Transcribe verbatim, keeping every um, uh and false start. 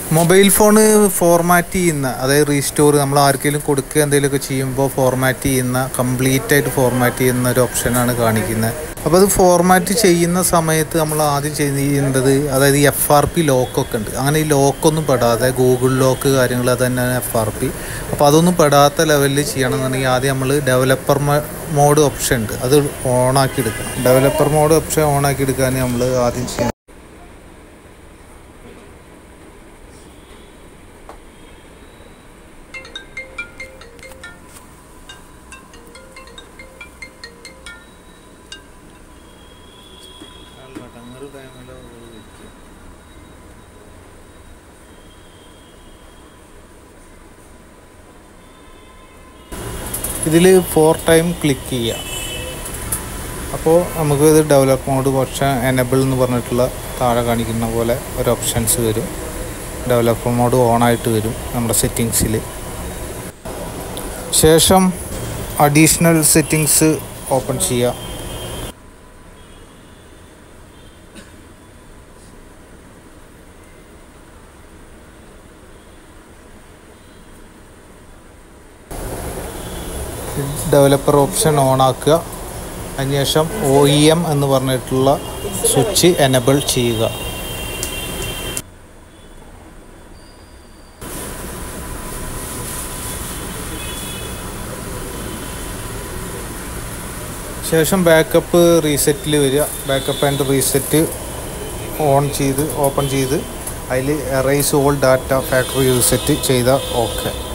Mobile phone format ചെയ്യുന്ന, അതായത് restore നമ്മൾ ആർക്കെങ്കിലും കൊടുക്കുക എന്തെങ്കിലുമൊക്കെ ചെയ്യുമ്പോൾ ഫോർമാറ്റ് ചെയ്യുന്ന, കംപ്ലീറ്റ് ആയിട്ട് ഫോർമാറ്റ് ചെയ്യുന്ന ഒരു ഓപ്ഷനാണ് കാണിക്കുന്നത്. അപ്പോൾ അത് ഫോർമാറ്റ് ചെയ്യുന്ന സമയത്ത് നമ്മൾ ആദ്യം ചെയ്യേണ്ടത്, അതായത് എഫ് ആർ പി ലോക്കൊക്കെ ഉണ്ട്. അങ്ങനെ ഈ ലോക്കൊന്നും പെടാതെ, ഗൂഗിൾ ലോക്ക് കാര്യങ്ങൾ അത് തന്നെയാണ് എഫ് ആർ പി. അപ്പോൾ അതൊന്നും പെടാത്ത ലെവലിൽ ചെയ്യണമെന്നുണ്ടെങ്കിൽ ആദ്യം നമ്മൾ ഡെവലപ്പർ മോഡ് ഓപ്ഷൻ ഉണ്ട്, അത് ഓണാക്കി എടുക്കണം. ഡെവലപ്പർ മോഡ് ഓപ്ഷൻ ഓണാക്കി എടുക്കാൻ നമ്മൾ ആദ്യം ചെയ്യണം. ഇതിൽ ഫോർ ടൈം ക്ലിക്ക് ചെയ്യുക. അപ്പോൾ നമുക്ക് ഇത് ഡെവലപ്പ് മോഡ് ഓപ്ഷൻ എനേബിൾ എന്ന് പറഞ്ഞിട്ടുള്ള താഴെ കാണിക്കുന്ന പോലെ ഒരു ഓപ്ഷൻസ് വരും. ഡെവലപ്പർ മോഡ് ഓണായിട്ട് വരും നമ്മുടെ സെറ്റിങ്സിൽ. ശേഷം അഡീഷണൽ സെറ്റിങ്സ് ഓപ്പൺ ചെയ്യുക. ഡെവലപ്പർ ഓപ്ഷൻ ഓണാക്കുക. അതിനുശേഷം ഒ ഇ എം എന്ന് പറഞ്ഞിട്ടുള്ള സ്വിച്ച് എനേബിൾ ചെയ്യുക. ശേഷം ബാക്കപ്പ് റീസെറ്റിൽ വരിക. ബാക്കപ്പ് ആൻഡ് റീസെറ്റ് ഓൺ ചെയ്ത് ഓപ്പൺ ചെയ്ത് അതിൽ erase all data factory reset ചെയ്താൽ ഓക്കെ.